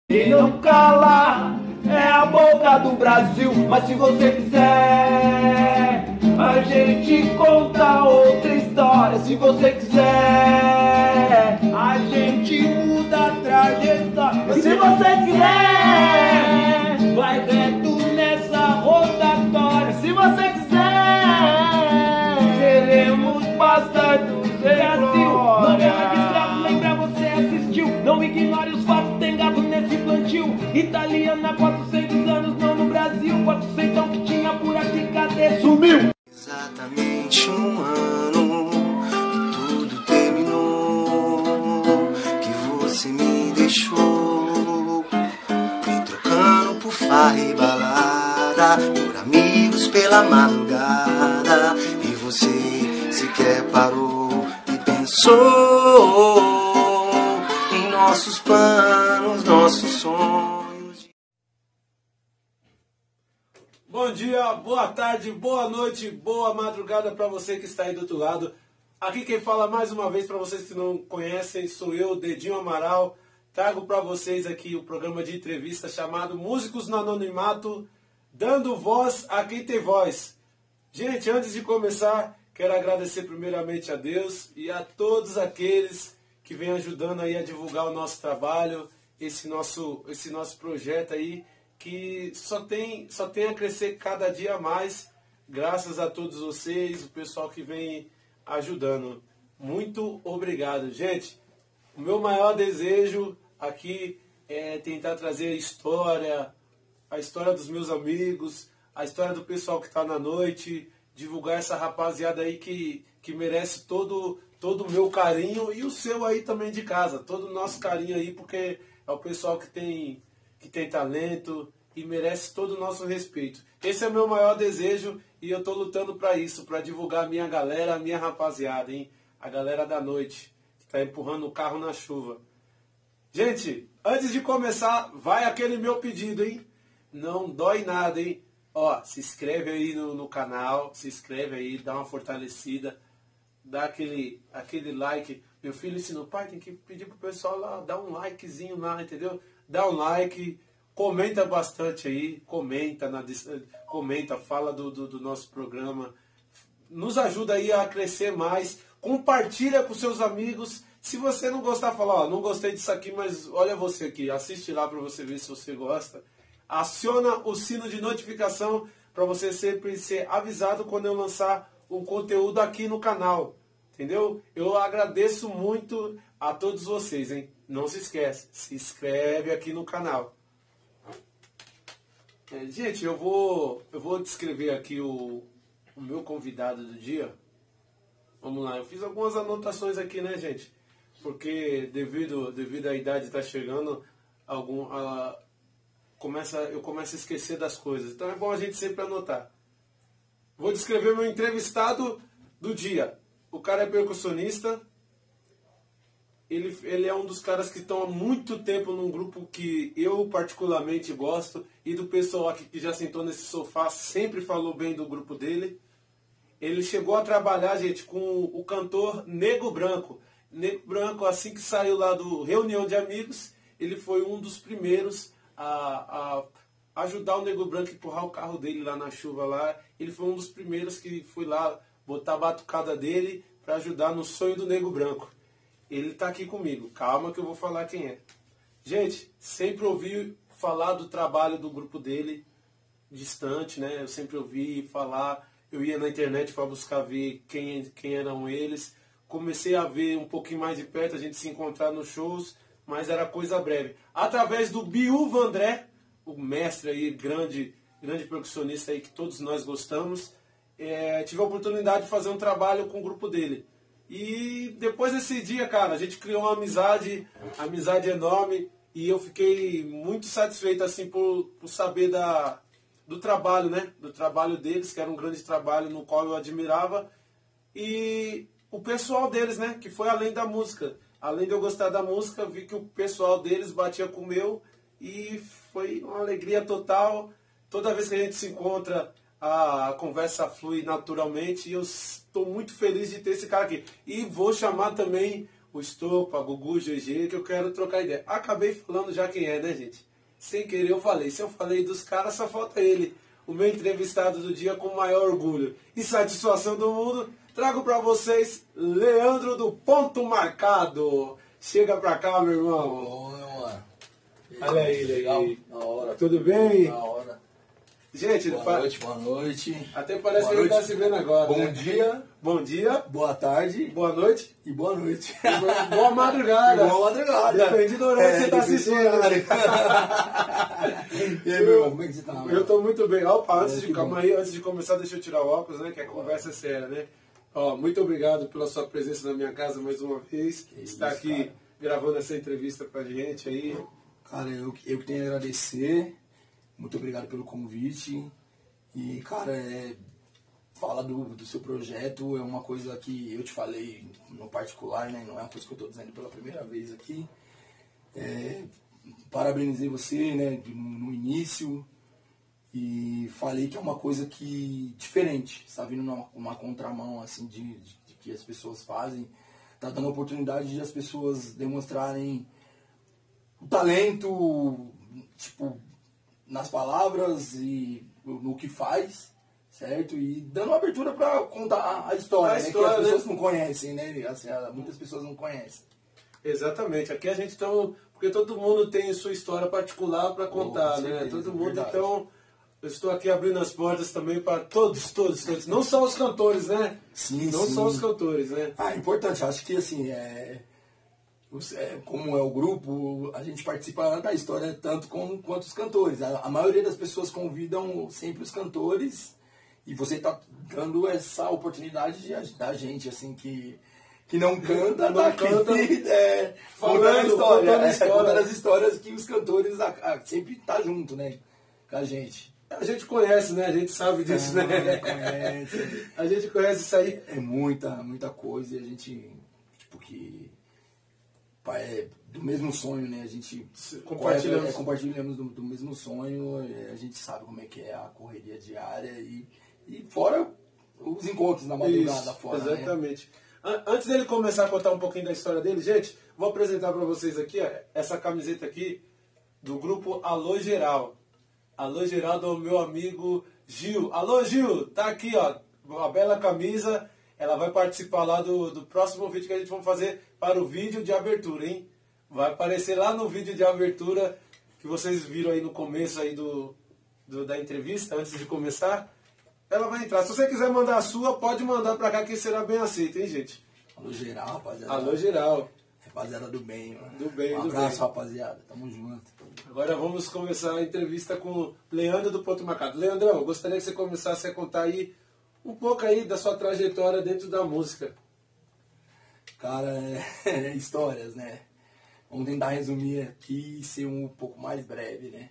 E não cala, é a boca do Brasil. Mas se você quiser, a gente conta outra história. Se você quiser, a gente muda a trajetória. Se você quiser, vai reto nessa rotatória. Se você quiser, seremos bastardos do Brasil. Novela de escravo, lembra, você assistiu. Não ignore os fatos, tem gado nesse plantio. Italiana, 400 anos, não no Brasil. 400 que tinha por aqui, cadê? Sumiu! Exatamente um ano que tudo terminou, que você me deixou, me trocando por farra e balada, por amigos pela madrugada, e você sequer parou e pensou em nossos planos, nossos sonhos. Bom dia, boa tarde, boa noite, boa madrugada para você que está aí do outro lado. Aqui quem fala mais uma vez para vocês que não conhecem sou eu, Dedinho Amaral. Trago para vocês aqui o programa de entrevista chamado Músicos no Anonimato, dando voz a quem tem voz. Gente, antes de começar, quero agradecer primeiramente a Deus e a todos aqueles que vêm ajudando aí a divulgar o nosso trabalho, esse nosso projeto aí, que só tem a crescer cada dia mais, graças a todos vocês, o pessoal que vem ajudando. Muito obrigado, gente. O meu maior desejo aqui é tentar trazer a história dos meus amigos, a história do pessoal que está na noite, divulgar essa rapaziada aí que merece todo o meu carinho e o seu aí também de casa, todo o nosso carinho aí, porque é o pessoal que tem talento e merece todo o nosso respeito. Esse é o meu maior desejo e eu estou lutando para isso, para divulgar a minha galera, a minha rapaziada, hein? A galera da noite, que está empurrando o carro na chuva. Gente, antes de começar, vai aquele meu pedido, hein? Não dói nada, hein? Ó, se inscreve aí no canal, se inscreve aí, dá uma fortalecida, dá aquele like. Meu filho ensinou, pai, tem que pedir pro pessoal lá, dar um likezinho lá, entendeu? Dá um like, comenta bastante aí, comenta, fala do nosso programa, nos ajuda aí a crescer mais, compartilha com seus amigos. Se você não gostar, fala, ó, não gostei disso aqui, mas olha você aqui, assiste lá para você ver se você gosta. Aciona o sino de notificação para você sempre ser avisado quando eu lançar um conteúdo aqui no canal. Entendeu? Eu agradeço muito a todos vocês, hein? Não se esquece, se inscreve aqui no canal. Gente, eu vou descrever aqui o meu convidado do dia. Vamos lá, eu fiz algumas anotações aqui, né, gente? Porque devido à idade estar chegando, eu começo a esquecer das coisas. Então é bom a gente sempre anotar. Vou descrever meu entrevistado do dia. O cara é percussionista. Ele é um dos caras que estão há muito tempo num grupo que eu particularmente gosto. E do pessoal aqui que já sentou nesse sofá sempre falou bem do grupo dele. Ele chegou a trabalhar, gente, com o cantor Nego Branco. Nego Branco, assim que saiu lá do Reunião de Amigos, ele foi um dos primeiros a ajudar o Nego Branco a empurrar o carro dele lá na chuva lá. Ele foi um dos primeiros que foi lá botar a batucada dele para ajudar no sonho do Nego Branco. Ele está aqui comigo. Calma que eu vou falar quem é. Gente, sempre ouvi falar do trabalho do grupo dele, distante, né? Eu sempre ouvi falar, eu ia na internet para buscar ver quem eram eles. Comecei a ver um pouquinho mais de perto, a gente se encontrar nos shows, mas era coisa breve. Através do Biúva André, o mestre aí, grande percussionista aí que todos nós gostamos, tive a oportunidade de fazer um trabalho com o grupo dele. E depois desse dia, cara, a gente criou uma amizade enorme, e eu fiquei muito satisfeito assim por saber do trabalho, né? Do trabalho deles, que era um grande trabalho no qual eu admirava, e o pessoal deles, né? Que foi além da música. Além de eu gostar da música, vi que o pessoal deles batia com o meu, e foi uma alegria total. Toda vez que a gente se encontra, a conversa flui naturalmente, e eu estou muito feliz de ter esse cara aqui. E vou chamar também o Estopa, Gugu, GG, que eu quero trocar ideia. Acabei falando já quem é, né, gente? Sem querer eu falei. Se eu falei dos caras, só falta ele. O meu entrevistado do dia com o maior orgulho e satisfação do mundo. Trago pra vocês Leandro do Ponto Marcado. Chega pra cá, meu irmão. Boa. Olha ele legal. aí. Da hora. Tudo bem? Da hora. Gente, Boa noite, boa noite. Até parece Boa que ele tá noite. se vendo agora. Bom né? dia, Bom dia. boa tarde Boa noite. e boa noite. Boa madrugada. Boa madrugada. Depende do horário que você tá depende do assistindo. horário. E aí, meu irmão, como é que você tá? Eu tô muito bem. Opa, antes que calma bom. aí, antes de começar, deixa eu tirar o óculos, né? Que a conversa é séria, né? Ó, muito obrigado pela sua presença na minha casa mais uma vez. Está isso, aqui cara. gravando essa entrevista pra gente aí. Cara, eu que tenho a agradecer. Muito obrigado pelo convite. E, cara, fala do seu projeto é uma coisa que eu te falei no particular, né? Não é uma coisa que eu tô dizendo pela primeira vez aqui. Parabenizei você, né, no início. E falei que é uma coisa que diferente, está vindo uma contramão assim de que as pessoas fazem, tá dando a oportunidade de as pessoas demonstrarem o talento, tipo, nas palavras e no que faz, certo? E dando abertura para contar a história, né, que as pessoas não conhecem, né? Assim, muitas pessoas não conhecem. Exatamente. Aqui a gente tá... Porque todo mundo tem sua história particular para contar, Com né? certeza, Todo mundo, verdade. então... Eu estou aqui abrindo as portas também para todos. Não só os cantores, né? Sim, Não sim. só os cantores, né? Ah, importante, acho que assim, como é o grupo, a gente participa da história tanto quanto os cantores. A maioria das pessoas convidam sempre os cantores e você está dando essa oportunidade de ajudar a gente, assim, que não canta, Não tá canta, aqui, falando, contando contando história. contando as histórias que os cantores sempre tá junto, né, com a gente. A gente conhece, né? A gente sabe disso, né? Conhece. A gente conhece isso aí. É muita coisa e a gente, tipo, que é do mesmo sonho, né? A gente compartilhamos do mesmo sonho, a gente sabe como é que é a correria diária e fora os encontros na madrugada fora, exatamente. Né? Antes dele começar a contar um pouquinho da história dele, gente, vou apresentar para vocês aqui, ó, essa camiseta aqui do grupo Alô Geral. Alô Geral do meu amigo Gil. Alô Gil, tá aqui, ó, uma bela camisa. Ela vai participar lá do próximo vídeo que a gente vai fazer para o vídeo de abertura, hein? Vai aparecer lá no vídeo de abertura que vocês viram aí no começo aí da entrevista, antes de começar. Ela vai entrar. Se você quiser mandar a sua, pode mandar pra cá que será bem aceito, hein, gente? Alô Geral, rapaziada. Alô Geral. Rapaziada do bem, mano. Do bem, um do abraço, bem. rapaziada. Tamo junto. Agora vamos começar a entrevista com Leandro do Ponto Marcado. Leandrão, eu gostaria que você começasse a contar aí um pouco aí da sua trajetória dentro da música. Cara, histórias, né? Vamos tentar resumir aqui e ser um pouco mais breve, né?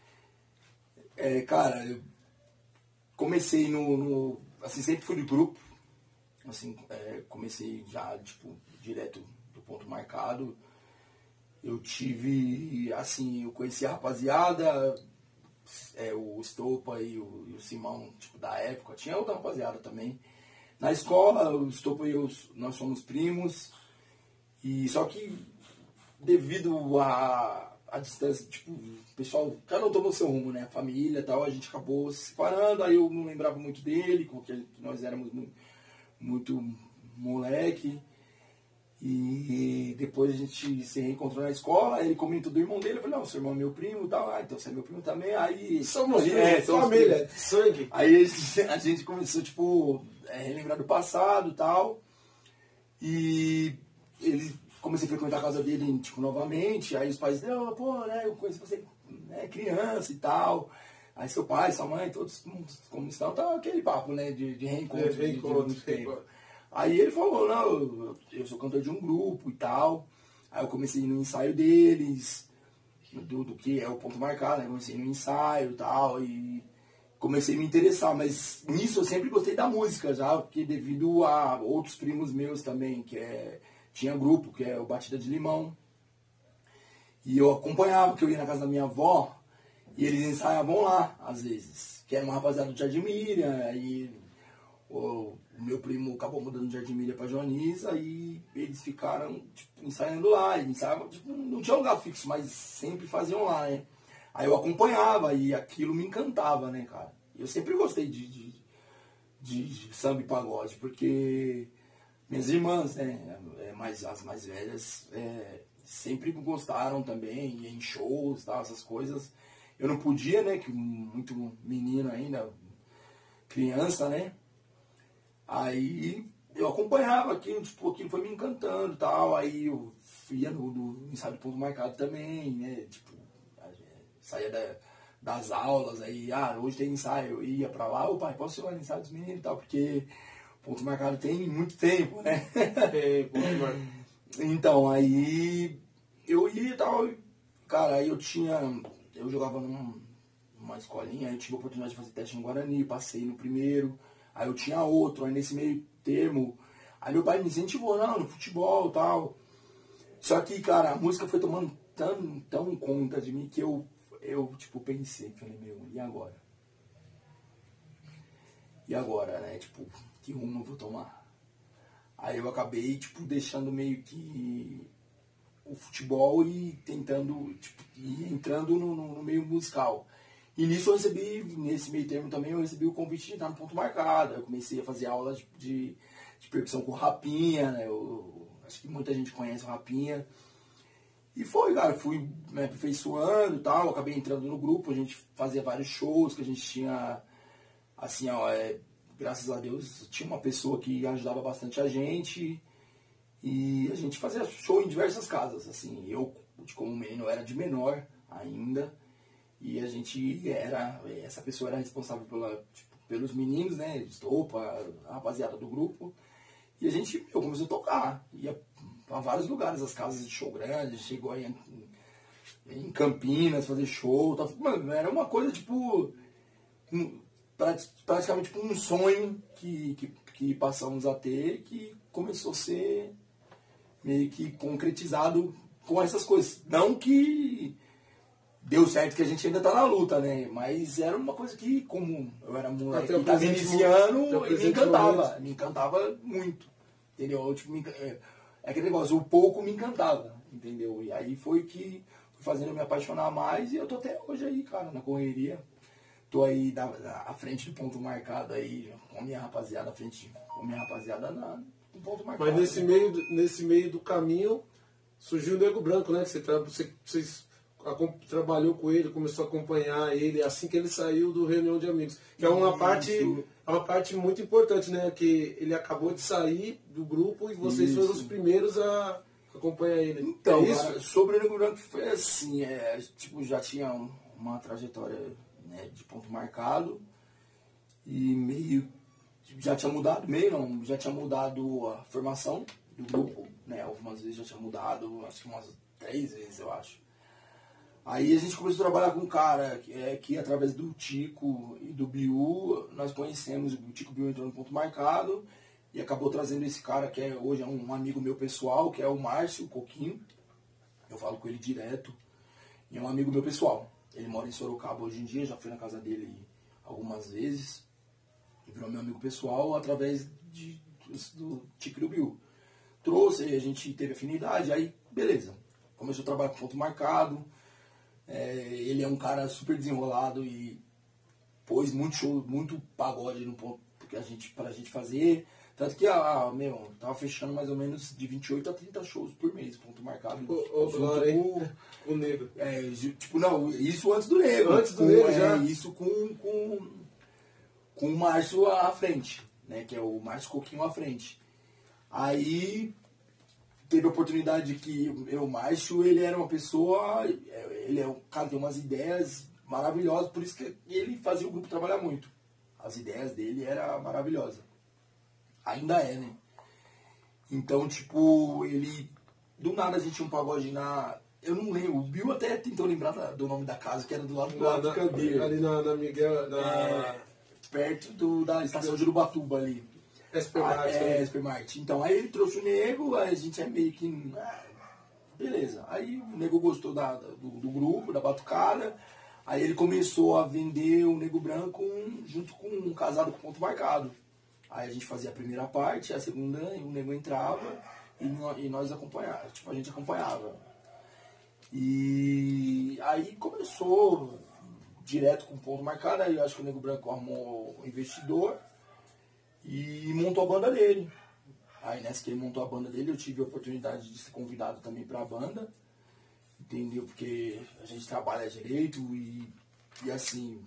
Cara, eu comecei assim, sempre fui de grupo. Assim, comecei já, tipo, direto do Ponto Marcado. Eu tive, assim, eu conheci a rapaziada, o Estopa e o Simão, tipo, da época. Tinha outra rapaziada também. Na escola, o Estopa e eu, nós somos primos. E só que, devido à distância, tipo, o pessoal, cada um tomou seu rumo, né? A família e tal, a gente acabou se separando. Aí eu não lembrava muito dele, porque nós éramos muito moleque. E depois a gente se reencontrou na escola, ele comentou do irmão dele, eu falei, não, seu irmão é meu primo e tal, então você é meu primo também, aí... Somos família, sangue. Aí a gente começou, tipo, relembrar do passado e tal, e ele comecei a frequentar a casa dele, tipo, novamente, aí os pais, não, pô, né, eu conheço você, né, criança e tal, aí seu pai, sua mãe, todos como estão, tá aquele papo, né, de reencontro, de muito tempo. Aí ele falou, não, eu sou cantor de um grupo e tal. Aí eu comecei no ensaio deles, do que é o Ponto Marcado, né? Comecei no ensaio e tal, e comecei a me interessar. Mas nisso eu sempre gostei da música já, porque devido a outros primos meus também, tinha grupo, que é o Batida de Limão. E eu acompanhava, que eu ia na casa da minha avó, e eles ensaiavam lá, às vezes. Que era uma rapaziada do Jardim Miriam, aí... o meu primo acabou mudando de Jardim Miriam pra Joaniza, aí eles ficaram, tipo, ensaiando lá. E ensaiavam, tipo, não tinha lugar fixo, mas sempre faziam lá, né? Aí eu acompanhava e aquilo me encantava, né, cara? Eu sempre gostei de samba e pagode, porque minhas irmãs, né, as mais velhas, sempre gostaram também, ia em shows, tal, essas coisas. Eu não podia, né, que muito menino ainda, criança, né? Aí eu acompanhava aquilo, tipo, aquilo foi me encantando e tal. Aí eu ia no ensaio de ponto marcado também, né? Tipo, saía das aulas, aí, hoje tem ensaio, eu ia pra lá, pai, posso ir lá no ensaio dos meninos e tal, porque ponto marcado tem muito tempo, né? Tem, ponto marcado. Então, aí eu ia e tal, cara, aí eu jogava numa escolinha, aí eu tive a oportunidade de fazer teste no Guarani, passei no primeiro, aí eu tinha outro, aí nesse meio termo, aí meu pai me incentivou, não, no futebol e tal. Só que, cara, a música foi tomando tão conta de mim que eu tipo, pensei, falei, meu, e agora? E agora, né, tipo, que rumo eu vou tomar? Aí eu acabei, tipo, deixando meio que o futebol e tentando, tipo, ir entrando no meio musical. E nisso eu recebi, nesse meio termo também, eu recebi o convite de entrar no ponto marcado. Eu comecei a fazer aulas de percussão com o Rapinha, né? Eu acho que muita gente conhece o Rapinha. E foi, cara, fui me aperfeiçoando e tal, acabei entrando no grupo, a gente fazia vários shows, que a gente tinha, assim, graças a Deus, tinha uma pessoa que ajudava bastante a gente. E a gente fazia show em diversas casas, assim, eu, como menino, era de menor ainda. E a gente essa pessoa era responsável pelos meninos, né, estopa, a rapaziada do grupo. E eu comecei a tocar, ia pra vários lugares, as casas de show grande, chegou aí em Campinas fazer show. Mano, era uma coisa, tipo, praticamente tipo, um sonho que passamos a ter, que começou a ser meio que concretizado com essas coisas. Não que deu certo, que a gente ainda tá na luta, né? Mas era uma coisa que, como eu era moleque e tava iniciando, me encantava muito, entendeu? Tipo, aquele negócio, o pouco me encantava, entendeu? E aí foi que fui fazendo eu me apaixonar mais, e eu tô até hoje aí, cara, na correria. Tô aí à frente do ponto marcado aí, com a minha rapaziada, no ponto marcado. Mas nesse meio do caminho surgiu o Nego Branco, né? Você trabalhou com ele, começou a acompanhar ele assim que ele saiu do Reunião de Amigos, que é uma parte muito importante, né? Que ele acabou de sair do grupo e vocês foram os primeiros a acompanhar ele. Então, cara, sobre o Nego Branco foi assim, tipo, já tinha uma trajetória, né, de ponto marcado e meio já tinha mudado a formação do grupo, né? Algumas vezes já tinha mudado, acho que umas 3 vezes, eu acho. Aí a gente começou a trabalhar com um cara que através do Tico e do Biu, nós conhecemos. O Tico Biu entrou no ponto marcado e acabou trazendo esse cara que hoje é um amigo meu pessoal, que é o Márcio Coquinho. Eu falo com ele direto. E é um amigo meu pessoal. Ele mora em Sorocaba hoje em dia, já fui na casa dele algumas vezes. E virou meu amigo pessoal através do Tico e do Biu. Trouxe, a gente teve afinidade, aí beleza. Começou a trabalhar com ponto marcado. Ele é um cara super desenrolado e pôs muito show, muito pagode no ponto pra gente fazer. Tanto que tava fechando mais ou menos de 28 a 30 shows por mês, ponto marcado. O Negro. Tipo, não, isso antes do Negro. Antes do Negro já. Isso com o Márcio à frente, né? Que é o Márcio Coquinho à frente. Aí teve a oportunidade que o Márcio, ele era uma pessoa, ele é um cara que tem umas ideias maravilhosas, por isso que ele fazia o grupo trabalhar muito. As ideias dele eram maravilhosas. Ainda é, né? Então, tipo, do nada a gente tinha um pagode eu não lembro, o Bill até tentou lembrar do nome da casa, que era do lado do África dele. Ali na Miguel, perto da estação de Urubatuba ali. Supermarket. Então, aí ele trouxe o Nego, a gente é meio que... beleza. Aí o Nego gostou do grupo, da batucada. Aí ele começou a vender o Nego Branco junto com um casado com ponto marcado. Aí a gente fazia a primeira parte, a segunda, o nego entrava e nós acompanhávamos, tipo, a gente acompanhava. E aí começou direto com ponto marcado, aí eu acho que o Nego Branco arrumou um investidor e montou a banda dele. Aí nessa que ele montou a banda dele, eu tive a oportunidade de ser convidado também pra banda, entendeu? Porque a gente trabalha direito e assim,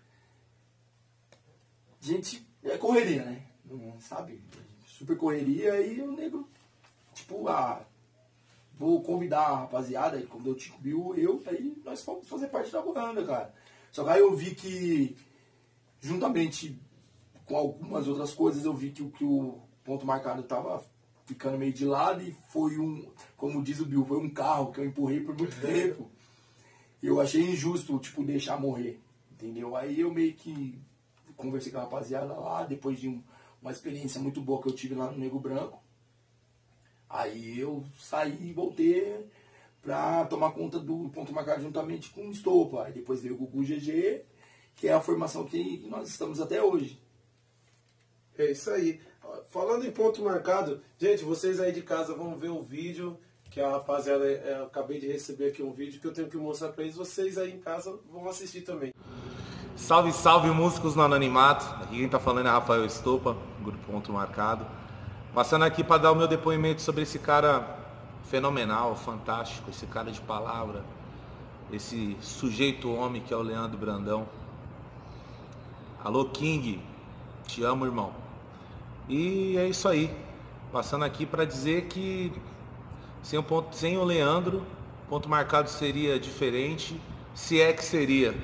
gente, é correria, né? Não sabe? Super correria e o Nego, tipo, vou convidar a rapaziada, aí quando eu te viu, aí nós fomos fazer parte da banda, cara. Só que aí eu vi que, juntamente com algumas outras coisas, eu vi que o ponto marcado tava ficando meio de lado e foi como diz o Bill, foi um carro que eu empurrei por muito tempo. E eu achei injusto, tipo, deixar morrer, entendeu? Aí eu meio que conversei com a rapaziada lá, depois de uma experiência muito boa que eu tive lá no Nego Branco. Aí eu saí e voltei pra tomar conta do ponto marcado juntamente com o Estopa. Aí depois veio o Gugu GG, que é a formação que nós estamos até hoje. É isso aí. Falando em ponto marcado, gente, vocês aí de casa vão ver o vídeo que a rapaziada, eu acabei de receber aqui um vídeo que eu tenho que mostrar pra eles. Vocês aí em casa vão assistir também. Salve, salve, músicos no anonimato. Aqui quem tá falando é Rafael Estopa, Grupo Ponto Marcado. Passando aqui para dar o meu depoimento sobre esse cara fenomenal, fantástico, esse cara de palavra, esse sujeito homem que é o Leandro Brandão. Alô, King, te amo, irmão. E é isso aí. Passando aqui para dizer que sem o Leandro, Ponto Marcado seria diferente, se é que seria.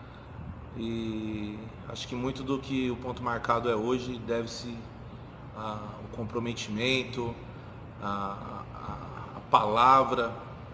E acho que muito do que o Ponto Marcado é hoje deve-se ao comprometimento, a palavra.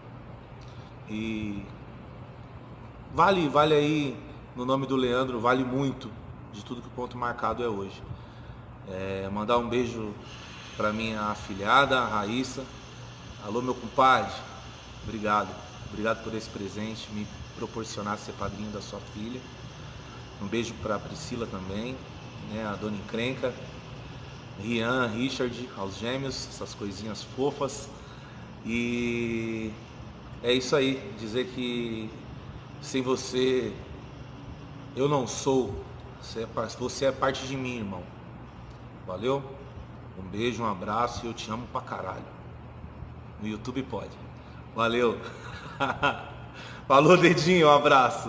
E vale aí, no nome do Leandro, vale muito de tudo que o Ponto Marcado é hoje. Mandar um beijo para minha afilhada, a Raíssa. Alô, meu compadre, obrigado por esse presente, me proporcionar ser padrinho da sua filha. Um beijo para Priscila também, né, a dona Encrenca, Rian, Richard, aos gêmeos, essas coisinhas fofas. E é isso aí, dizer que sem você eu não sou, você é parte de mim, irmão. Valeu? Um beijo, um abraço e eu te amo pra caralho. No YouTube pode. Valeu. Falou, dedinho, um abraço.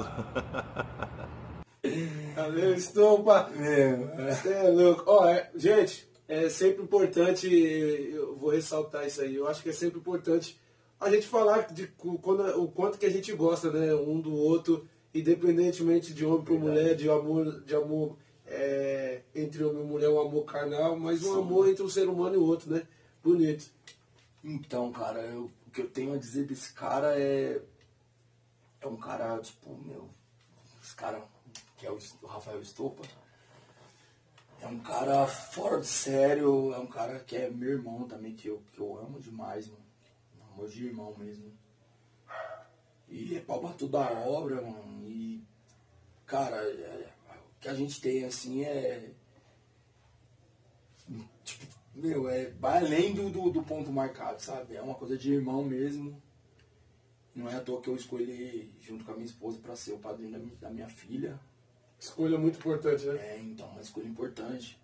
Valeu, Estopa. Você é louco. Gente, é sempre importante, eu vou ressaltar isso aí, eu acho que é sempre importante a gente falar de o quanto que a gente gosta, né, um do outro, independentemente de homem para mulher, de amor entre homem e mulher, um amor carnal, mas um amor entre um ser humano e o outro, né? Bonito. Então, cara, o que eu tenho a dizer desse cara é um cara, tipo, esse cara que é o Rafael Estopa, é um cara fora de sério, é um cara que é meu irmão também, que eu amo demais, mano. Um amor de irmão mesmo. E é pau pra toda a obra, mano. E, cara, o que a gente tem, assim, tipo, vai além do ponto marcado, sabe? É uma coisa de irmão mesmo. Não é à toa que eu escolhi, junto com a minha esposa, pra ser o padrinho da minha filha. Escolha muito importante, né? Então, uma escolha importante.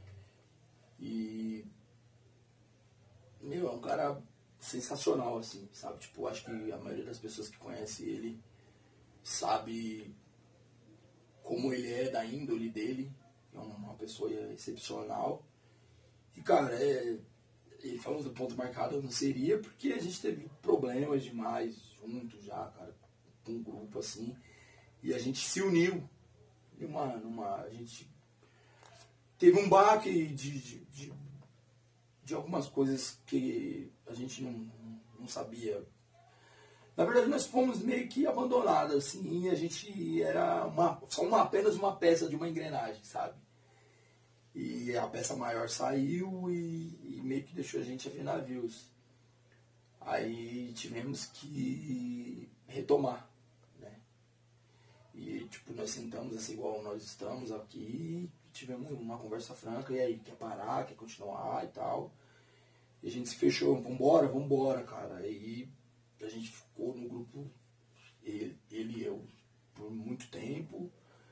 E, é um cara sensacional, assim, sabe? Tipo, acho que a maioria das pessoas que conhece ele sabe como ele é, da índole dele. É uma pessoa excepcional. E, cara, ele falou do ponto marcado, não seria, porque a gente teve problemas demais juntos já, cara, com um grupo assim. E a gente se uniu. A gente teve um baque de algumas coisas que a gente não sabia. Na verdade, nós fomos meio que abandonados, assim, e a gente era apenas uma peça de uma engrenagem, sabe? E a peça maior saiu e meio que deixou a gente a ver navios. Aí tivemos que retomar, né? E, tipo, nós sentamos assim, igual nós estamos aqui, tivemos uma conversa franca, e aí, quer parar, quer continuar e tal. E a gente se fechou, vambora, cara. Aí a gente ficou no grupo, ele e eu, por muito tempo.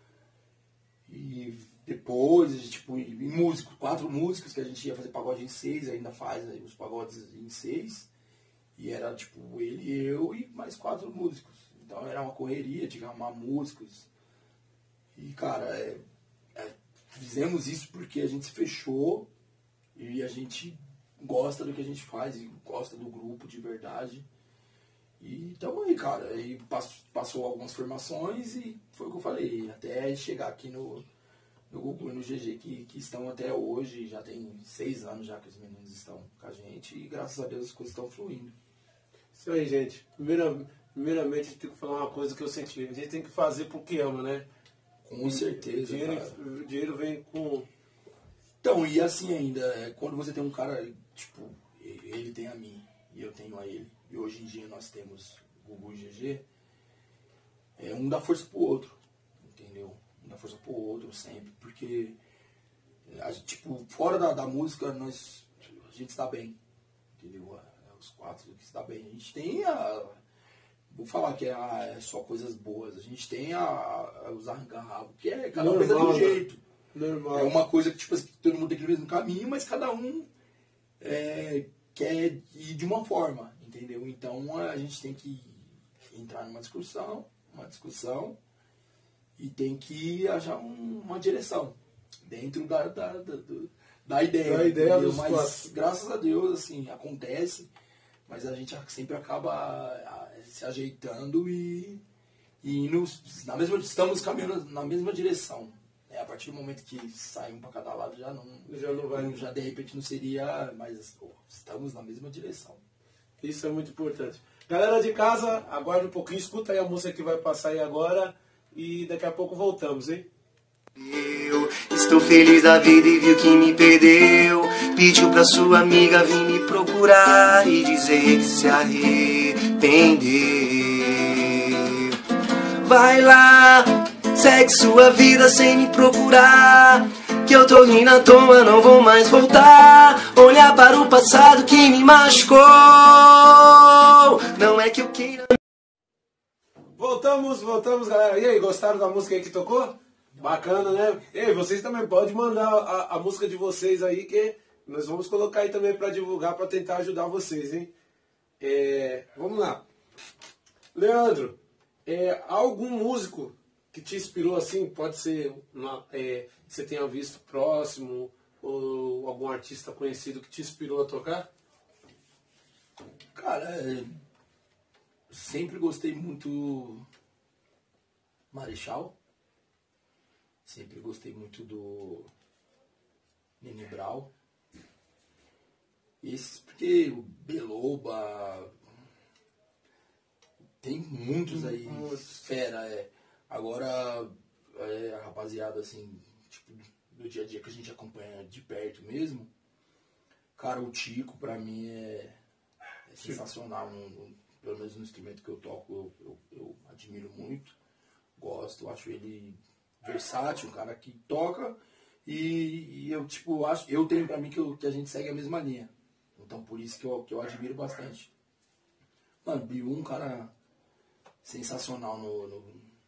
E depois, tipo, em músicos, 4 músicos, que a gente ia fazer pagode em 6, ainda faz aí os pagodes em 6. E era, tipo, ele e eu e mais 4 músicos. Então era uma correria de arrumar músicos. E, cara, fizemos isso porque a gente se fechou e a gente gosta do que a gente faz e gosta do grupo de verdade. E tamo aí, cara. Aí passou algumas formações e foi o que eu falei. Até chegar aqui no Gugu e no GG, que estão até hoje. Já tem 6 anos já que os meninos estão com a gente. E graças a Deus as coisas estão fluindo. Isso aí, gente. Primeiramente, a gente tem que falar uma coisa que eu senti. A gente tem que fazer porque ama, né? Com certeza, O dinheiro vem com... Então, e assim ainda, quando você tem um cara, tipo, ele tem a mim e eu tenho a ele. E hoje em dia nós temos Gugu e GG. Um dá força pro outro, entendeu? Um dá força pro outro sempre. Porque, tipo, fora da música, a gente está bem, entendeu? Os 4 que está bem. A gente tem vou falar que é só coisas boas. A gente tem os arranca-rabo, que é cada um pensa de um jeito. Normal. É uma coisa que, tipo, todo mundo tem que ir no mesmo caminho, mas cada um quer ir de uma forma, entendeu? Então a gente tem que entrar numa discussão, e tem que achar uma direção dentro da ideia. Da ideia dos mas 4. Graças a Deus, assim, acontece, mas a gente sempre acaba se ajeitando e indo estamos caminhando na mesma direção. A partir do momento que sai um para cada lado já não vai, já de repente não seria, mas estamos na mesma direção. Isso é muito importante. Galera de casa, aguarde um pouquinho, escuta aí a música que vai passar aí agora e daqui a pouco voltamos, hein? Eu estou feliz da vida e viu que me perdeu. Pediu pra sua amiga vir me procurar e dizer que se arrependeu. Vai lá, segue sua vida sem me procurar, que eu tô rindo à toa, não vou mais voltar. Olhar para o passado que me machucou. Não é que eu queira. Voltamos, galera. E aí, gostaram da música aí que tocou? Bacana, né? E aí, vocês também podem mandar a música de vocês aí, que nós vamos colocar aí também para divulgar, para tentar ajudar vocês, hein? Vamos lá. Leandro, algum músico que te inspirou assim, pode ser que você tenha visto próximo, ou algum artista conhecido que te inspirou a tocar? Cara, sempre gostei muito Marechal. Sempre gostei muito do Nene Brau. Esses, porque o Beloba, tem muitos aí, fera. Agora, a rapaziada, assim, tipo, do dia a dia que a gente acompanha de perto mesmo, cara, o Tico, pra mim, é sensacional. Pelo menos no instrumento que eu toco, eu admiro muito. Gosto, acho ele versátil, um cara que toca, e eu, tipo, eu tenho pra mim que a gente segue a mesma linha. Então, por isso que eu admiro bastante. Mano, Bill, um cara sensacional no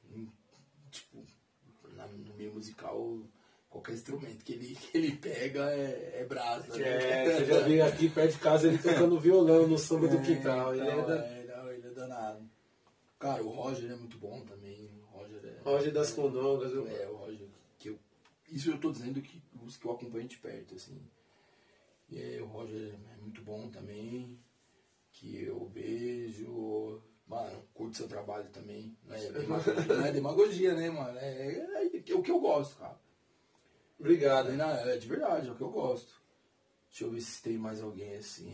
meio musical. Qualquer instrumento que ele pega é brasa. Eu já vi aqui perto de casa ele tocando violão no samba do quintal. Ele é danado. Cara, o Roger é muito bom também. Roger das Condongas. O Roger. Isso eu tô dizendo que os que eu acompanho de perto, assim. O Roger é muito bom também. Que eu vejo. Mano, curto seu trabalho também. Não é demagogia, né, mano? É o que eu gosto, cara. Obrigado. É de verdade, é o que eu gosto. Deixa eu ver se tem mais alguém assim.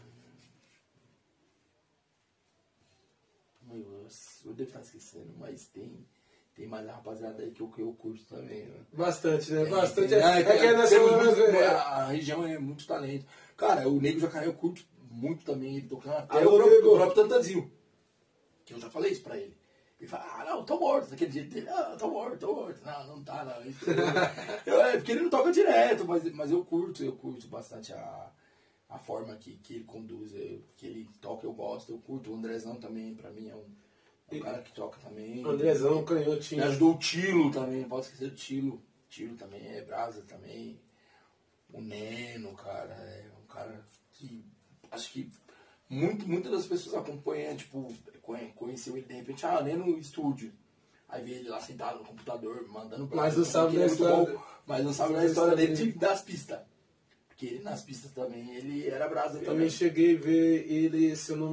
Eu devo estar esquecendo, mas tem mais a rapaziada aí que eu curto também. Né? Bastante, né? Bastante. A região é muito talento. Cara, o Nego Jacaré eu curto muito também. Ele tocando até o próprio Tantanzinho. Que eu já falei isso pra ele. Ele fala, não, tô morto, daquele jeito dele, tô morto. Não tá, não. Porque ele não toca direto, mas eu curto bastante a forma que ele conduz, que ele toca, eu gosto, eu curto. O Andrezão também, pra mim, é um cara que toca também. Andrezão, canhotinho. Me ajudou o Tilo também, não posso esquecer do Tilo. Tilo também é brasa também. O Neno, cara, é um cara que acho que muitas das pessoas acompanham, tipo, conheceu ele de repente, Neno no estúdio. Aí vê ele lá sentado no computador, mandando brasa. Mas não sabe da história. Mas não sabe da história dele das pistas. Porque ele nas pistas também, ele era brasa também. Eu cheguei a ver ele, se eu não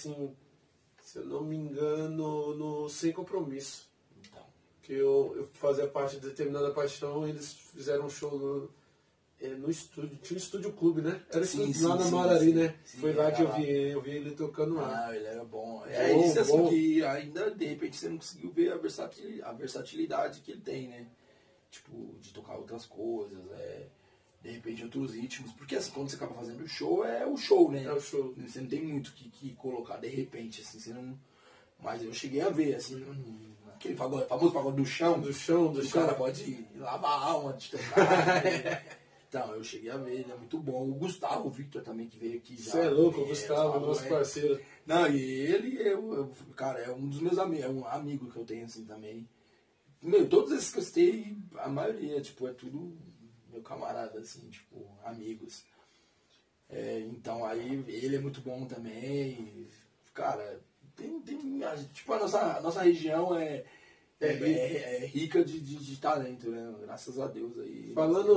me engano, no Sem Compromisso. Então. Que eu fazia parte de Determinada Paixão, eles fizeram um show no estúdio, tinha um estúdio clube, né? Era lá na Marari, né? Foi lá que eu vi ele tocando lá. Ele era bom. É isso assim que ainda, de repente, você não conseguiu ver a versatilidade que ele tem, né? Tipo, de tocar outras coisas, de repente outros ritmos. Porque assim, quando você acaba fazendo o show, é o show, né? É o show. Você não tem muito que colocar de repente, assim, você não... Mas eu cheguei a ver, assim, aquele famoso pagode do chão. O cara pode lavar a alma de tocar, né? Então, eu cheguei a ver, ele é muito bom. O Gustavo Victor também, que veio aqui já. Você é louco, o Gustavo, nosso parceiro. Não, e ele, cara, é um dos meus amigos, é um amigo que eu tenho assim também. Todos esses que eu citei, a maioria, tipo, é tudo meu camarada, assim, tipo, amigos. Então, aí, ele é muito bom também. Cara, tipo, a nossa região é rica de talento, né? Graças a Deus aí.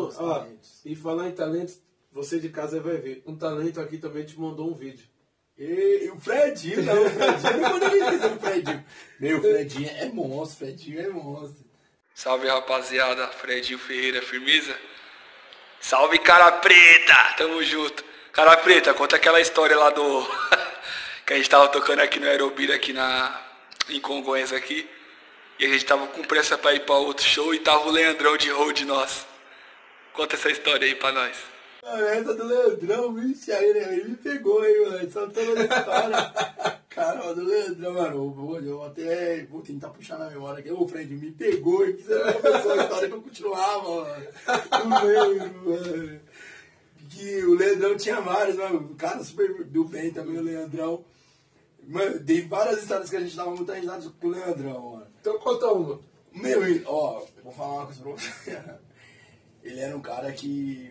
E falar em talento, você de casa vai ver. Um talento aqui também te mandou um vídeo. E o Fredinho não mandou vídeo do Fredinho. O Fredinho é monstro, Salve, rapaziada, Fredinho Ferreira, firmeza? Salve, cara preta, tamo junto. Cara preta, conta aquela história lá do... que a gente tava tocando aqui no Aerobira, aqui em Congonhas aqui. E a gente tava com pressa pra ir pra outro show e tava o Leandrão de road nosso. Conta essa história aí pra nós. Essa do Leandrão, vixe, aí ele me pegou aí, mano. Só toda essa história. Cara, do Leandrão, mano. Eu até vou tentar puxar na memória aqui. O Fred me pegou e começou a história que eu continuava, mano. Não lembro, mano. Que o Leandrão tinha vários, mano. O cara super do bem também, o Leandrão. Mano, tem várias histórias que a gente dava muita risada com o Leandrão, mano. Então conta uma. Eu vou falar uma coisa pra você. Ele era um cara que...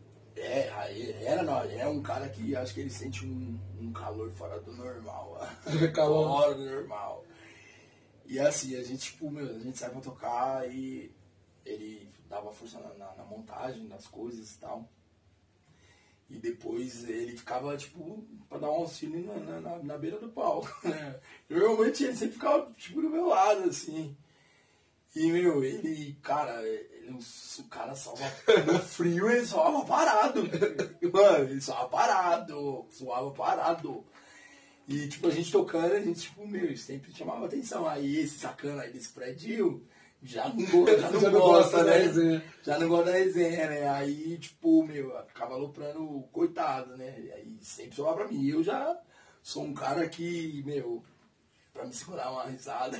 é um cara que acho que ele sente um calor fora do normal. Fora do normal. E assim, a gente, tipo, a gente sai pra tocar e ele dava força na montagem das coisas e tal. E depois ele ficava, tipo, pra dar um auxílio na beira do palco, né? Normalmente ele sempre ficava, tipo, do meu lado, assim. E, ele, cara, o cara salva no frio, ele suava parado. Mano, ele suava parado. E, tipo, a gente tocando, a gente, tipo, sempre chamava atenção. Aí esse sacana aí desse Fredinho já não gosta, né? Já não gosta da resenha, né? Aí, tipo, ficava aloprando o coitado, né? E aí sempre soava pra mim. E eu já sou um cara que, pra me segurar uma risada,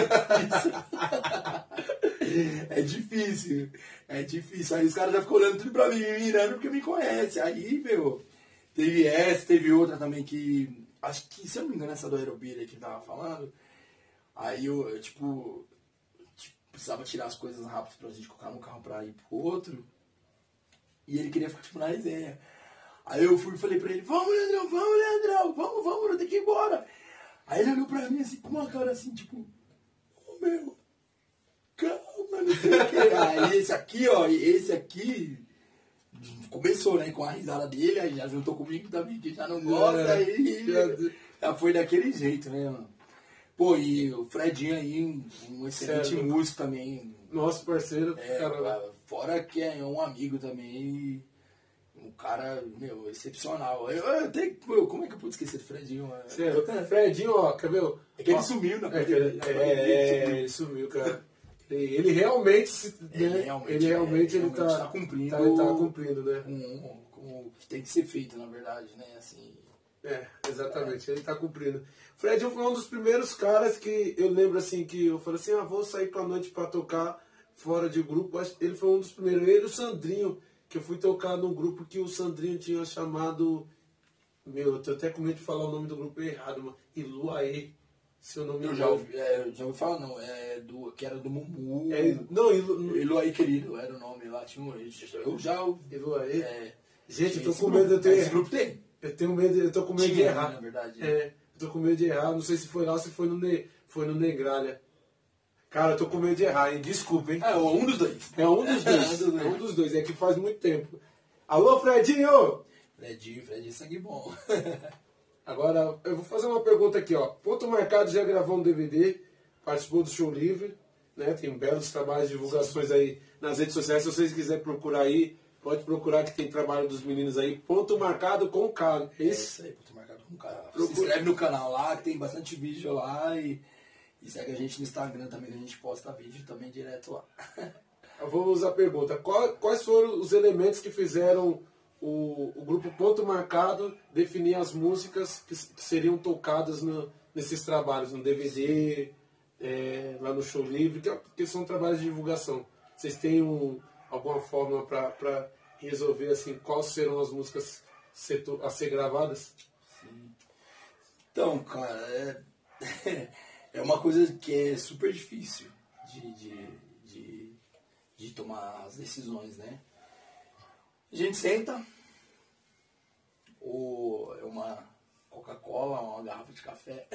é difícil. Aí os caras já ficam olhando tudo pra mim, me mirando porque me conhecem. Aí, teve outra também que, acho que, se eu não me engano, essa do Aerobira que ele tava falando, aí eu precisava tirar as coisas rápido pra gente colocar no carro pra ir pro outro. E ele queria ficar, tipo, na resenha. Aí eu fui e falei pra ele, vamos, Leandrão, vamos, tem que ir embora. Aí ele olhou pra mim assim, com uma cara assim, tipo, calma, não sei o que. Aí esse aqui, começou, né, com a risada dele, aí já juntou comigo também, que já não gosta, aí já foi daquele jeito, né, mano. Pô, e o Fredinho aí, um excelente músico também. Nosso parceiro. Cara, fora que é um amigo também, um cara, excepcional. Como é que eu pude esquecer do Fredinho? Fredinho, ó, quer ver? É que ele sumiu na ele sumiu, cara. Ele realmente, ele tá cumprindo. Tá cumprindo, né? Com o que tem que ser feito, na verdade, né? Assim, Exatamente, ele tá cumprindo. Fred foi um dos primeiros caras que eu lembro assim, que eu falei assim, vou sair pra noite pra tocar fora de grupo. Ele foi um dos primeiros. Ele e o Sandrinho, que eu fui tocar num grupo que o Sandrinho tinha chamado... eu tô até com medo de falar o nome do grupo errado, mano. Iluaê, se eu não me engano. Já ouvi falar, não, que era do Mumu. Iluaê Querido, era o nome lá, tinha eu já ouvi. Iluaê. Gente, eu tô com medo de eu ter... Esse grupo tem? Eu tô com medo de errar. Na verdade. Eu tô com medo de errar. Não sei se foi lá ou se foi no Negralha. Cara, eu tô com medo de errar, hein? Desculpa, hein? Um dos dois. É um dos dois. É um dos dois. É que faz muito tempo. Alô, Fredinho! Fredinho, sangue bom. Agora, eu vou fazer uma pergunta aqui, ó. Ponto Marcado já gravou um DVD, participou do Show Livre, né? Tem belos trabalhos de divulgações aí nas redes sociais. Se vocês quiserem procurar aí, pode procurar que tem trabalho dos meninos aí. Ponto Marcado com K. É isso aí, Ponto Marcado com K. Se inscreve no canal lá, que tem bastante vídeo lá e segue a gente no Instagram também, que a gente posta vídeo também direto lá. Vamos à pergunta. Quais foram os elementos que fizeram o grupo Ponto Marcado definir as músicas que seriam tocadas nesses trabalhos, no DVD, lá no Show Livre, que são trabalhos de divulgação? Vocês têm alguma fórmula para resolver assim, quais serão as músicas a ser gravadas? Sim. Então, cara, é uma coisa que é super difícil de tomar as decisões, né? A gente senta, ou é uma Coca-Cola, uma garrafa de café,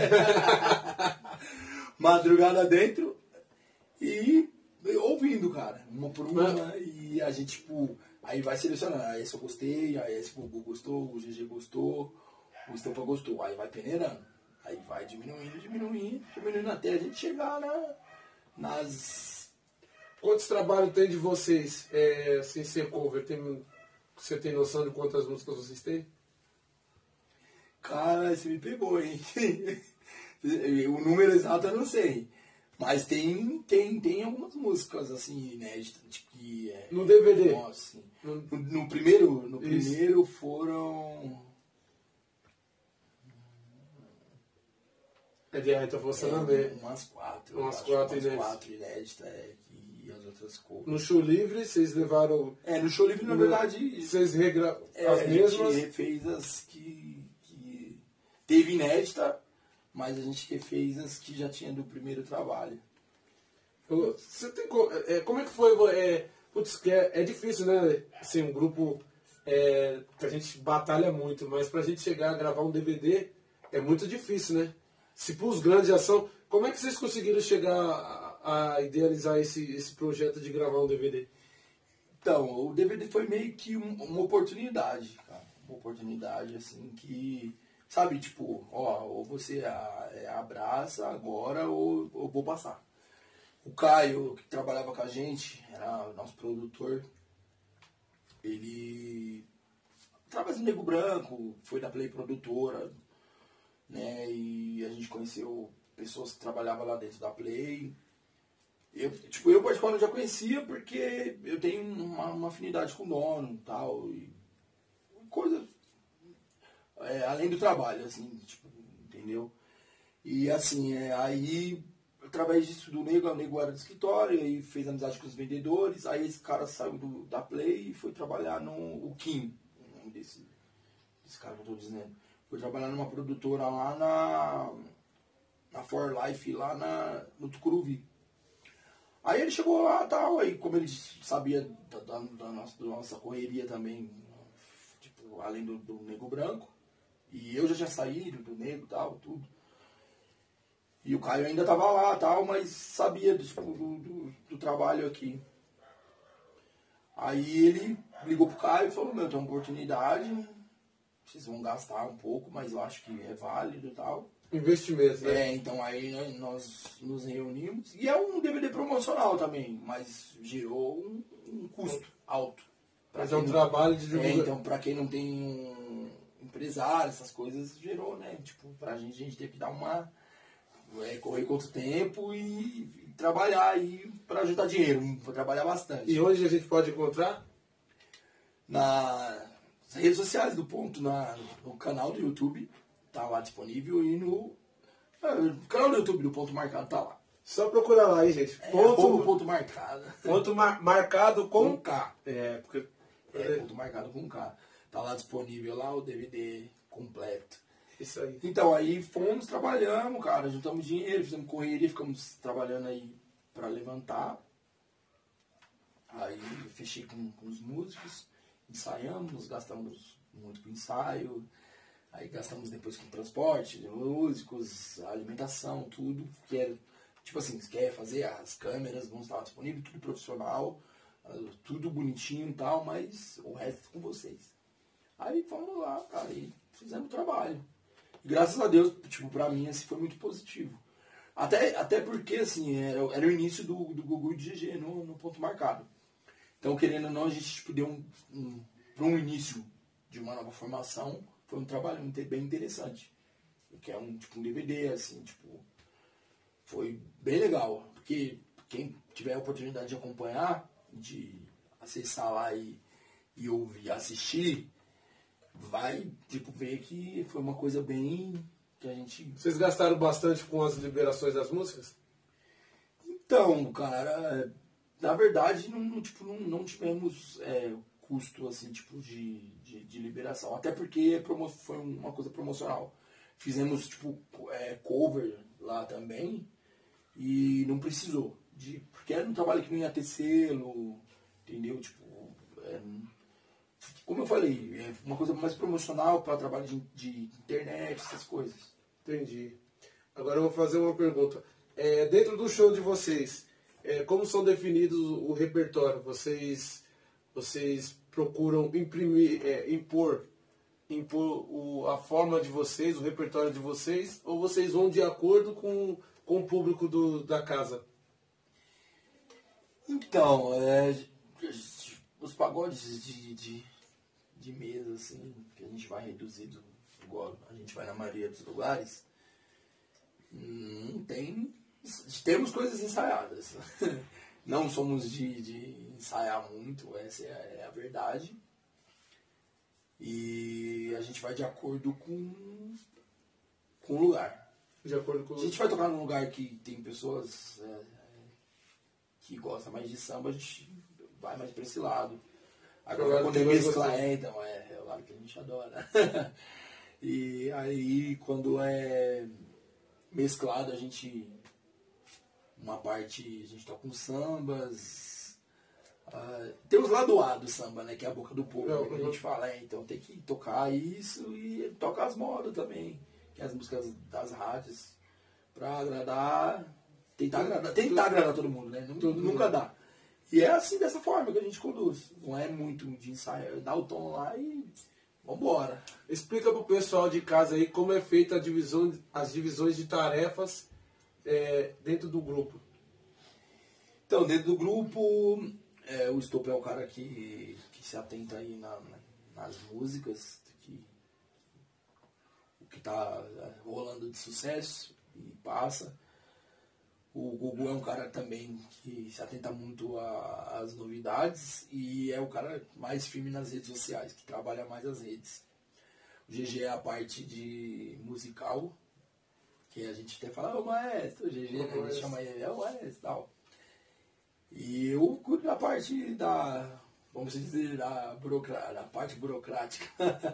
madrugada dentro, e ouvindo, cara, uma por uma, e a gente, tipo, aí vai selecionando, aí esse eu gostei, aí esse o Gugu gostou, o GG gostou, o Estampa gostou, aí vai peneirando, aí vai diminuindo até a gente chegar nas... Quantos trabalhos tem de vocês sem ser cover? Você tem noção de quantas músicas vocês têm? Cara, você me pegou, hein? O número exato eu não sei. Mas tem algumas músicas, assim, inéditas. Que no DVD? Nossa, no primeiro foram... Tô forçando a ver. Umas quatro. Umas quatro inéditas, e as outras cores. No Show Livre, vocês levaram... no Show Livre, na verdade... Vocês as mesmas? A gente refez as que teve inédita, mas a gente refez as que já tinha do primeiro trabalho. Você tem, como é que foi? Putz, que é difícil, né? Assim, um grupo que a gente batalha muito, mas pra gente chegar a gravar um DVD é muito difícil, né? Se pros grandes já são... Como é que vocês conseguiram chegar a idealizar esse projeto de gravar um DVD? Então, o DVD foi meio que uma oportunidade, cara. Uma oportunidade, assim, que... Sabe, tipo, ou você abraça agora ou eu vou passar. O Caio, que trabalhava com a gente, era nosso produtor, ele trabalha no Nego Branco, foi da Play Produtora, né, e a gente conheceu pessoas que trabalhavam lá dentro da Play. Eu particularmente já conhecia porque eu tenho uma afinidade com o dono e tal, e coisa... além do trabalho, assim, tipo, entendeu? E assim, aí, através disso do Nego, o Nego era do escritório, aí fez amizade com os vendedores, aí esse cara saiu da Play e foi trabalhar no Kim, o nome desse cara que eu tô dizendo. Foi trabalhar numa produtora lá na For Life, lá no Tucuruvi. Aí ele chegou lá e tal, aí como ele sabia da nossa correria também, tipo, além do Nego Branco, e eu já tinha saído do Nego e tal, tudo. E o Caio ainda tava lá e tal, mas sabia do trabalho aqui. Aí ele ligou pro Caio e falou, tem uma oportunidade, vocês vão gastar um pouco, mas eu acho que é válido e tal. Investimento, né? Então aí nós nos reunimos. E é um DVD promocional também, mas gerou um custo alto. Mas é um trabalho de divulgação. Então, pra quem não tem um empresário, essas coisas, gerou, né? Tipo, pra gente, a gente teve que dar uma... correr contra o tempo e trabalhar aí pra ajudar dinheiro, pra trabalhar bastante. E onde a gente pode encontrar? redes sociais do Ponto, no canal do YouTube, tá lá disponível, e no canal do YouTube do Ponto Marcado tá lá. Só procurar lá aí, gente. Ponto marcado. Ponto marcado com K. Porque... Ponto marcado com K. Tá lá disponível lá o DVD completo. Isso aí. Então aí fomos, trabalhamos, cara, juntamos dinheiro, fizemos correria, ficamos trabalhando aí pra levantar. Aí fechei com os músicos, ensaiamos, gastamos muito com ensaio, aí gastamos depois com transporte de músicos, alimentação, tudo, que era, tipo assim, se quer fazer, as câmeras vão estar disponíveis, tudo profissional, tudo bonitinho e tal, mas o resto é com vocês. Aí fomos lá, cara, e fizemos o trabalho. E graças a Deus, tipo, pra mim, assim, foi muito positivo. Até porque, assim, era o início do Gugu e do GG no Ponto Marcado. Então, querendo ou não, a gente tipo, deu para um início de uma nova formação, foi um trabalho bem interessante. Que é um DVD, assim, tipo, foi bem legal. Porque quem tiver a oportunidade de acompanhar, de acessar lá e ouvir, assistir, vai, tipo, ver que foi uma coisa bem que a gente... Vocês gastaram bastante com as liberações das músicas? Então, cara, na verdade, não tivemos custo, assim, tipo, de liberação. Até porque foi uma coisa promocional. Fizemos, tipo, cover lá também e não precisou. Porque era um trabalho que não ia ter selo, entendeu? Tipo, como eu falei, é uma coisa mais promocional para trabalho de internet, essas coisas. Entendi. Agora eu vou fazer uma pergunta. Dentro do show de vocês, como são definidos o repertório? Vocês procuram impor a forma de vocês, o repertório de vocês, ou vocês vão de acordo com o público da casa? Então, os pagodes de mesa, assim, que a gente vai reduzido, igual a gente vai na maioria dos lugares, não tem... Temos coisas ensaiadas. Não somos de ensaiar muito, essa é a verdade. E a gente vai de acordo com o lugar. De acordo com... Se a gente vai tocar num lugar que tem pessoas que gostam mais de samba, a gente vai mais para esse lado. Agora, quando é mesclar, então, é o lado que a gente adora. E aí, quando é mesclado, a gente... Uma parte a gente toca com sambas. Tem os lado A do samba, né? Que é a boca do povo, que a gente fala. Então tem que tocar isso e tocar as modas também. Que é as músicas das rádios. Pra agradar. Tentar agradar todo mundo, né? Nunca dá. E é assim, dessa forma que a gente conduz. Não é muito de ensaio. Dá o tom lá e vambora. Explica pro pessoal de casa aí como é feita as divisões de tarefas dentro do grupo. Então, dentro do grupo, o Stop é o cara que se atenta aí nas músicas, o que tá rolando de sucesso e passa. O Gugu é um cara também que se atenta muito às novidades e é o cara mais firme nas redes sociais, que trabalha mais as redes. O GG é a parte de musical, que a gente até fala, o maestro, o GG, a gente chama ele, o maestro e tal. E eu cuido da parte vamos dizer, da parte burocrática.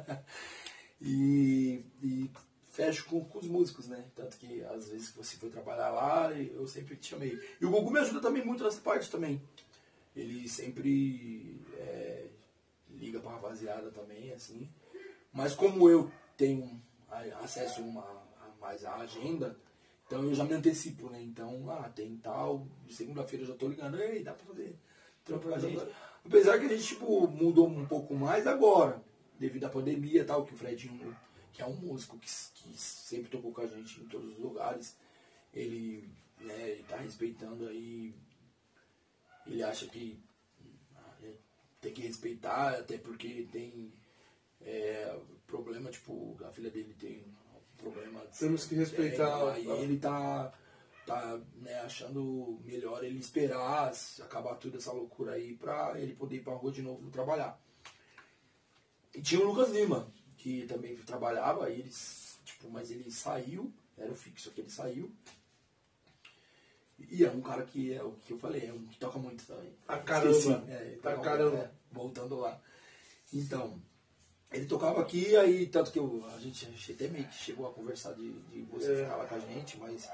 e fecho com os músicos, né? Tanto que às vezes que você foi trabalhar lá, eu sempre te chamei. E o Gugu me ajuda também muito nessa parte também. Ele sempre liga pra rapaziada também, assim. Mas como eu tenho acesso mais à agenda, então eu já me antecipo, né? Então, tem tal, de segunda-feira eu já tô ligando, ei, dá pra fazer trampo pra gente. Apesar que a gente, tipo, mudou um pouco mais agora, devido à pandemia e tal, que o Fredinho, que é um músico que sempre tocou com a gente em todos os lugares, ele tá respeitando aí, ele acha que tem que respeitar, até porque tem problema, tipo, a filha dele tem problema. Temos que respeitar. Aí ele tá achando melhor ele esperar acabar toda essa loucura aí pra ele poder ir pra rua de novo trabalhar. E tinha o Lucas Lima, que também trabalhava, aí mas ele saiu, era o fixo que ele saiu. E é um cara que é o que eu falei, é um que toca muito também. A caramba. Caramba. Voltando lá. Então, ele tocava aqui, aí tanto que a gente até meio que chegou a conversar de você ficar lá com a gente, mas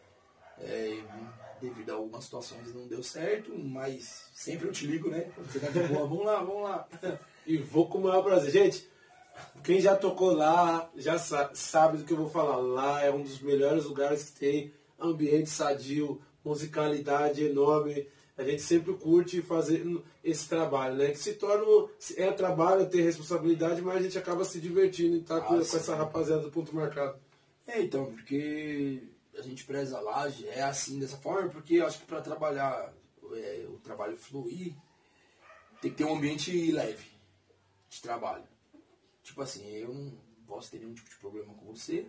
devido a algumas situações não deu certo, mas sempre eu te ligo, né? Quando você tá de boa, vamos lá. E vou com o maior prazer. Gente, quem já tocou lá, já sabe do que eu vou falar. Lá é um dos melhores lugares que tem, ambiente sadio, musicalidade enorme. A gente sempre curte fazer esse trabalho, né? Que se torna, trabalho, ter responsabilidade, mas a gente acaba se divertindo e tá com essa rapaziada do Ponto Marcado. Então, porque a gente preza lá, é assim, dessa forma, porque eu acho que para trabalhar, o trabalho fluir, tem que ter um ambiente leve de trabalho. Tipo assim, eu não posso ter nenhum tipo de problema com você.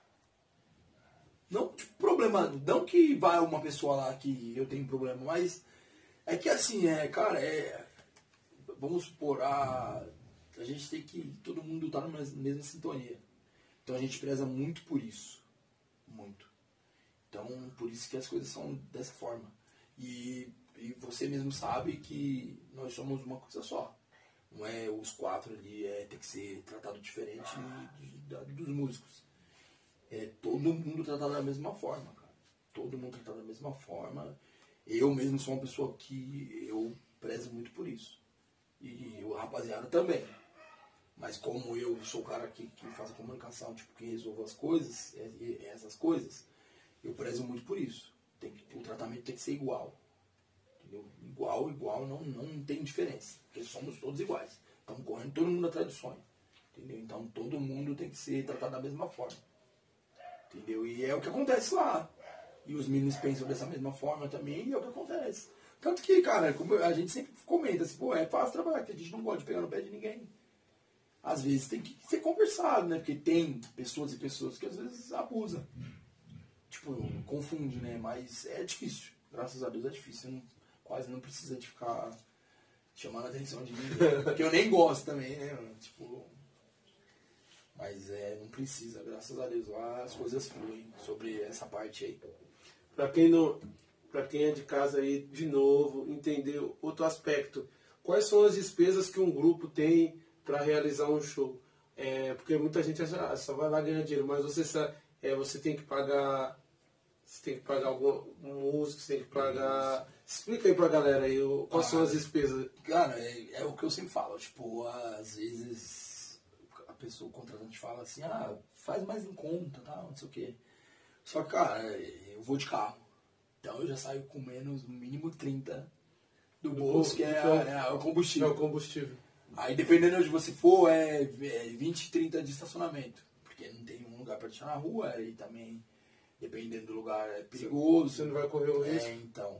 Não, tipo, problema, não que vai uma pessoa lá que eu tenho problema, mas é que assim, cara, vamos supor, a gente tem que, todo mundo tá na mesma sintonia. Então a gente preza muito por isso. Muito. Então, por isso que as coisas são dessa forma. E você mesmo sabe que nós somos uma coisa só. Não é os quatro ali, tem que ser tratado diferente dos músicos. Todo mundo tratado da mesma forma, cara. Todo mundo tratado da mesma forma. Eu mesmo sou uma pessoa que eu prezo muito por isso. E o rapaziada também. Mas como eu sou o cara que faz a comunicação, tipo, que resolve as coisas, essas coisas, eu prezo muito por isso. O tratamento tem que ser igual. Entendeu? Igual, não tem diferença. Porque somos todos iguais. Estamos correndo todo mundo atrás do sonho. Entendeu? Então todo mundo tem que ser tratado da mesma forma. Entendeu? E é o que acontece lá. E os meninos pensam dessa mesma forma também, e é o que acontece. Tanto que, cara, como a gente sempre comenta assim, pô, é fácil trabalhar, porque a gente não gosta de pegar no pé de ninguém. Às vezes tem que ser conversado, né? Porque tem pessoas e pessoas que às vezes abusam. Tipo, confunde, né? Mas é difícil. Graças a Deus é difícil. Quase não precisa de ficar chamando a atenção de ninguém. Porque eu nem gosto também, né? Tipo... Mas não precisa, graças a Deus, lá as coisas fluem sobre essa parte aí. Pra quem é de casa aí, de novo, entender outro aspecto. Quais são as despesas que um grupo tem para realizar um show? Porque muita gente acha, só vai lá ganhar dinheiro, mas você tem que pagar. Você tem que pagar algum músico, você tem que pagar. Explica aí pra galera aí quais são as despesas. Cara, é o que eu sempre falo, tipo, às vezes o contratante fala assim, faz mais em conta, tá? Não sei o quê. Só que, cara, eu vou de carro. Então eu já saio com menos, no mínimo 30 do bolso, que é o combustível. É o combustível. Aí dependendo de onde você for, 20, 30 de estacionamento. Porque não tem um lugar pra deixar na rua, e também, dependendo do lugar, é perigoso. Você não vai correr o risco. Então.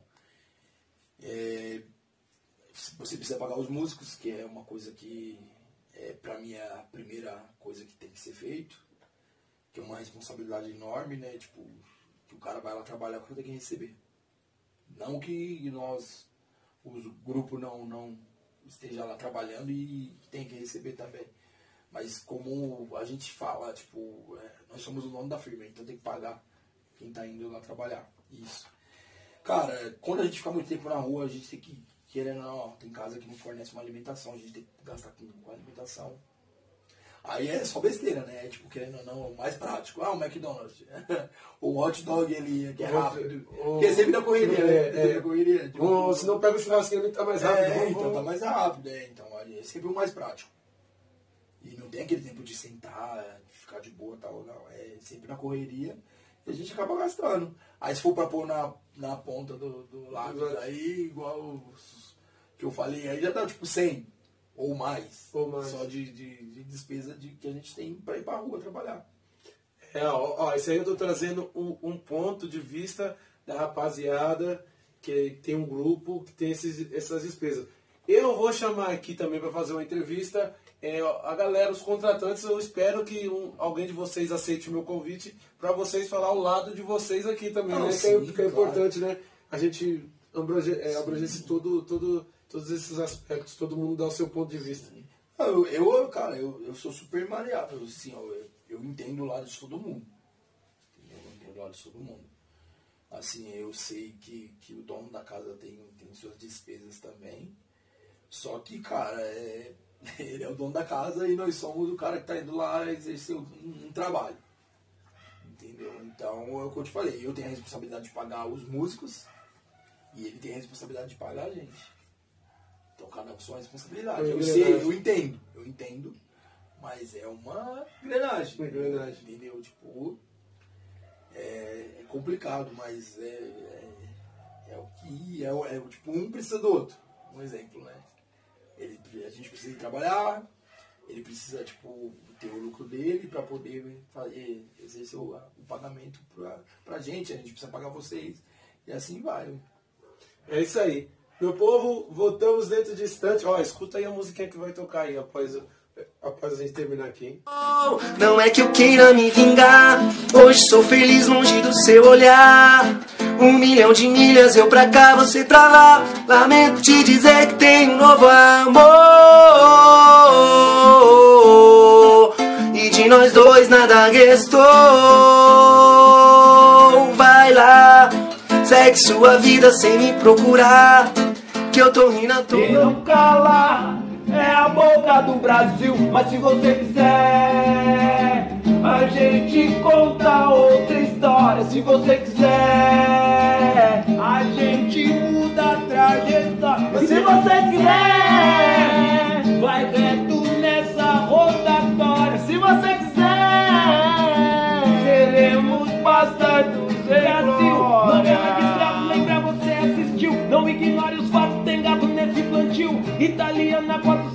Você precisa pagar os músicos, que é uma coisa que... pra mim é a primeira coisa que tem que ser feito, que é uma responsabilidade enorme, né? Tipo, que o cara vai lá trabalhar para ter que receber. Não que o grupo não esteja lá trabalhando e tem que receber também. Mas como a gente fala, tipo, nós somos o dono da firma, então tem que pagar quem está indo lá trabalhar. Isso. Cara, quando a gente fica muito tempo na rua, a gente tem que, querendo ou não, tem casa que não fornece uma alimentação, a gente tem que gastar com alimentação. Aí é só besteira, né? Tipo, querendo ou não, o mais prático. O McDonald's. O hot dog ali, que é rápido. Porque é sempre na correria, né? Sempre na correria. Tipo, se não pega o churrasquinho, ele tá mais rápido. Então tá mais rápido, Então ali é sempre o mais prático. E não tem aquele tempo de sentar, de ficar de boa e tal, não. É sempre na correria e a gente acaba gastando. Aí se for pra pôr na ponta do lápis, aí igual que eu falei, aí já dá tipo 100 ou mais. Só de despesa que a gente tem pra ir pra rua trabalhar. Isso aí eu tô trazendo um ponto de vista da rapaziada que tem um grupo que tem essas despesas. Eu vou chamar aqui também para fazer uma entrevista a galera, os contratantes. Eu espero que alguém de vocês aceite o meu convite para vocês falar o lado de vocês aqui também, né? Sim, que é importante, né? A gente abrangesse todos esses aspectos, todo mundo dá o seu ponto de vista. Cara, eu sou super maleável, assim, eu entendo o lado de todo mundo. Eu entendo o lado de todo mundo. Assim, eu sei que o dono da casa tem suas despesas também. Só que, cara, ele é o dono da casa e nós somos o cara que tá indo lá exercer um trabalho. Entendeu? Então, é o que eu te falei, eu tenho a responsabilidade de pagar os músicos e ele tem a responsabilidade de pagar a gente. Então, cada um com sua responsabilidade. Eu entendo, mas é uma engrenagem. Entendeu? Tipo, é complicado, mas é o que tipo, um precisa do outro. Um exemplo, né? A gente precisa ir trabalhar, ele precisa, tipo, ter o lucro dele para poder exercer o pagamento pra gente. A gente precisa pagar vocês. E assim vai. É isso aí. Meu povo, voltamos dentro de instante. Ó, escuta aí a musiquinha que vai tocar aí após a gente terminar aqui, hein? Não é que eu queira me vingar, hoje sou feliz longe do seu olhar. 1 milhão de milhas, eu pra cá, você pra lá. Lamento te dizer que tenho um novo amor, e de nós dois nada restou. Vai lá, segue sua vida sem me procurar, que eu tô rindo à toa. Quem não cala é a boca do Brasil. Mas se você quiser, a gente conta outra história. Se você quiser, a gente muda a trajetória. Mas se você quiser, vai reto nessa rotatória. Se você quiser, seremos bastardos do Brasil. Novela de escravo, lembra, você assistiu. Não ignore os fatos, tem gado nesse plantio. Italiana 4